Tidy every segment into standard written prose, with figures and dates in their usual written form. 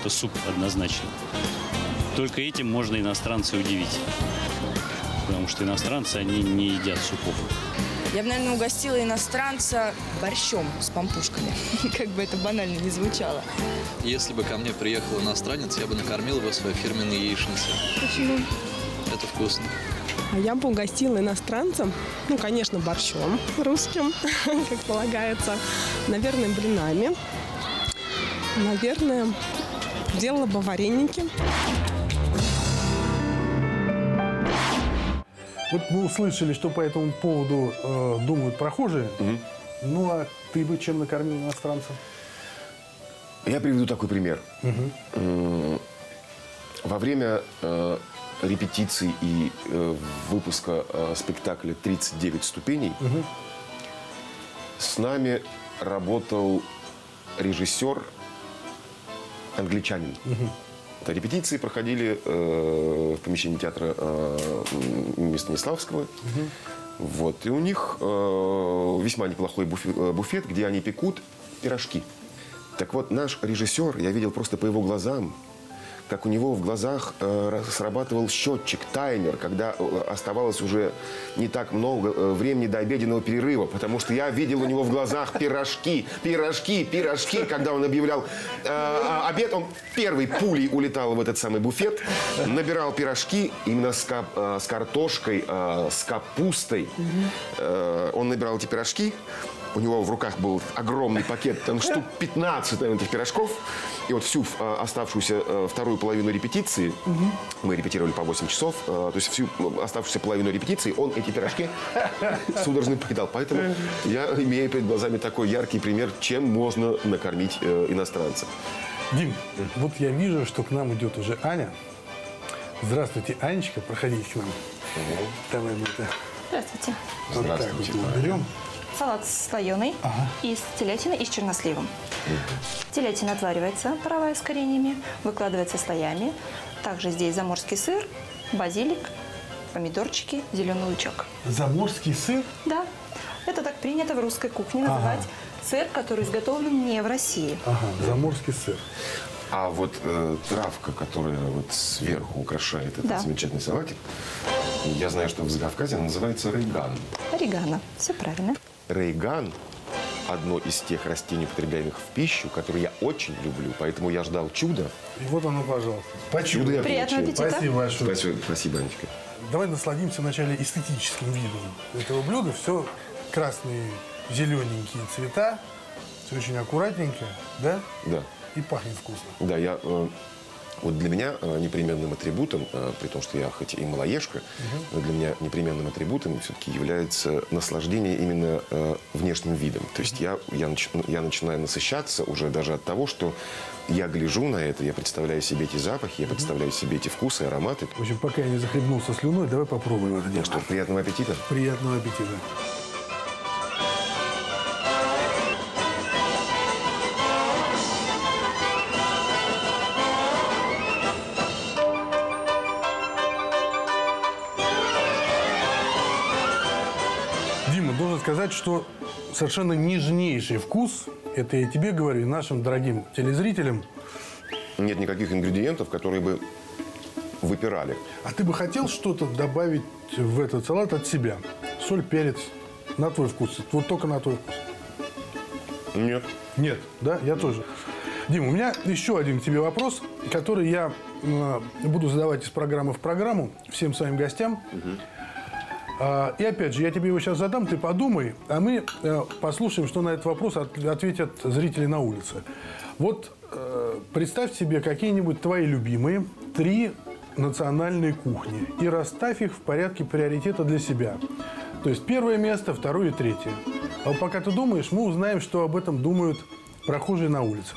это суп однозначно. Только этим можно иностранца удивить. Потому что иностранцы, они не едят супов. Я бы, наверное, угостила иностранца борщом с пампушками. Как бы это банально не звучало. Если бы ко мне приехал иностранец, я бы накормил его своей фирменной яичницей. Почему? Это вкусно. А я бы угостила иностранцам, ну, конечно, борщом русским, как полагается. Наверное, блинами. Наверное, делала бы вареники. Вот мы услышали, что по этому поводу думают прохожие. Ну, а ты бы чем накормил иностранцев? Я приведу такой пример. Во время репетиций и выпуска спектакля «39 ступеней» с нами работал режиссер англичанин. Репетиции проходили в помещении театра имени Станиславского. Вот. И у них весьма неплохой буфет, где они пекут пирожки. Так вот, наш режиссер, я видел просто по его глазам, как у него в глазах срабатывал счетчик, таймер, когда оставалось уже не так много времени до обеденного перерыва, потому что я видел у него в глазах пирожки, пирожки, пирожки. Когда он объявлял обед, он первой пулей улетал в этот самый буфет, набирал пирожки именно с картошкой, с капустой. Он набирал эти пирожки. У него в руках был огромный пакет, там штук 15 этих пирожков. И вот всю оставшуюся вторую половину репетиции, мы репетировали по 8 часов, то есть всю оставшуюся половину репетиции он эти пирожки судорожно покидал. Поэтому я имею перед глазами такой яркий пример, чем можно накормить иностранца. Дим, вот я вижу, что к нам идет уже Аня. Здравствуйте, Анечка, проходите к нам. Давай мы это... Здравствуйте. Вот так вот уберем. Салат слоеный из телятины и с черносливом. Телятина отваривается, паровая с кореньями, выкладывается слоями. Также здесь заморский сыр, базилик, помидорчики, зеленый лучок. Заморский сыр? Да. Это так принято в русской кухне называть сыр, который изготовлен не в России. Заморский сыр. А вот травка, которая вот сверху украшает этот замечательный салатик, я знаю, что в Закавказье она называется рейган. Орегано. Все правильно. Рейган – одно из тех растений, употребляемых в пищу, которые я очень люблю. Поэтому я ждал чуда. И вот оно, пожалуйста. Чудо я Приятного получил. аппетита. Спасибо большое. Спасибо, Анечка. Давай насладимся вначале эстетическим видом этого блюда. Все красные, зелененькие цвета. Все очень аккуратненько, да? Да. И пахнет вкусно. Да, вот для меня непременным атрибутом, при том, что я хоть и малоежка, но для меня непременным атрибутом все-таки является наслаждение именно внешним видом. То есть я начинаю насыщаться уже даже от того, что я гляжу на это, я представляю себе эти запахи, я представляю себе эти вкусы, ароматы. В общем, пока я не захлебнулся слюной, давай попробуем это дело. Что, приятного аппетита. Приятного аппетита. Должен сказать, что совершенно нежнейший вкус, это я тебе говорю, и нашим дорогим телезрителям. Нет никаких ингредиентов, которые бы выпирали. А ты бы хотел что-то добавить в этот салат от себя? Соль, перец, на твой вкус, вот только на твой вкус. Нет. Нет, да? Я тоже. Дим, у меня еще один к тебе вопрос, который я буду задавать из программы в программу всем своим гостям. И опять же, я тебе его сейчас задам, ты подумай, а мы послушаем, что на этот вопрос ответят зрители на улице. Вот представь себе какие-нибудь твои любимые 3 национальные кухни и расставь их в порядке приоритета для себя. То есть первое место, второе и третье. А вот пока ты думаешь, мы узнаем, что об этом думают прохожие на улицах.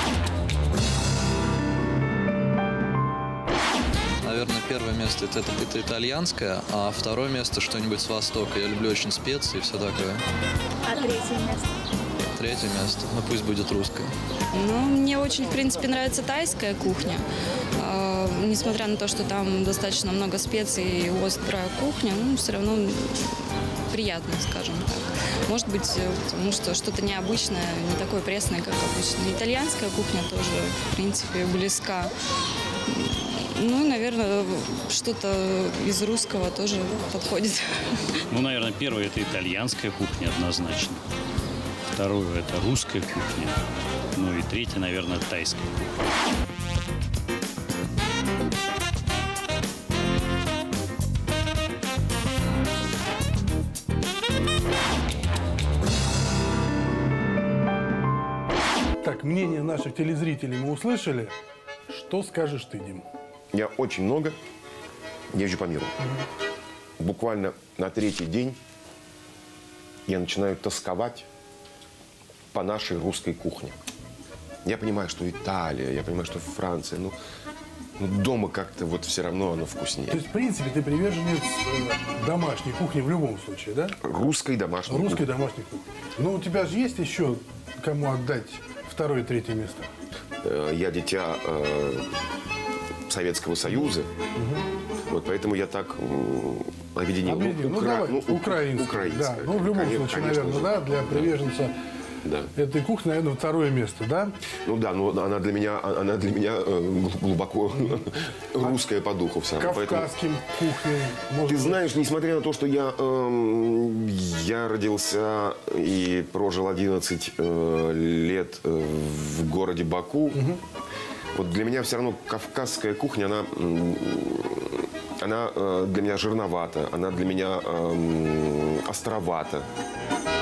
Наверное, первое место это итальянское, а второе место что-нибудь с Востока. Я люблю очень специи и все такое. А третье место? Третье место, ну пусть будет русское. Ну, мне очень, в принципе, нравится тайская кухня. Несмотря на то, что там достаточно много специй и острая кухня, ну, все равно приятно, скажем так. Может быть, потому что что-то необычное, не такое пресное, как обычно. Итальянская кухня тоже, в принципе, близка. Ну, наверное, что-то из русского тоже подходит. Ну, наверное, первое – это итальянская кухня однозначно. Второе – это русская кухня. Ну и третье, наверное, тайская кухня. Так, мнение наших телезрителей мы услышали. Что скажешь ты, Дим? Я очень много езжу по миру. Буквально на 3-й день я начинаю тосковать по нашей русской кухне. Я понимаю, что Италия, я понимаю, что Франция, ну дома как-то вот все равно оно вкуснее. То есть, в принципе, ты приверженец домашней кухни в любом случае, да? Русской домашней Русской кухни. домашней кухни. Ну, у тебя же есть еще кому отдать 2-е и 3-е место? Я дитя Советского Союза, вот поэтому я так объединил. Ну, давай, украинская. Да. Ну, в любом случае, наверное, да, для приверженца этой кухни, наверное, 2-е место, да? Ну да, но она для меня глубоко русская по духу все равно. Кавказским кухней. Ты знаешь, несмотря на то, что я родился и прожил 11 лет в городе Баку, вот для меня все равно кавказская кухня, она для меня жирновата, она для меня островата.